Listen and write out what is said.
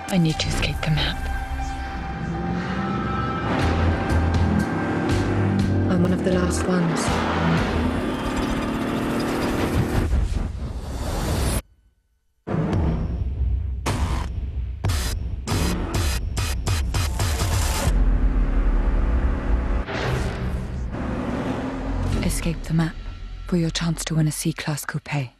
I need to escape the map. I'm one of the last ones. Escape the map for your chance to win a C Class coupe.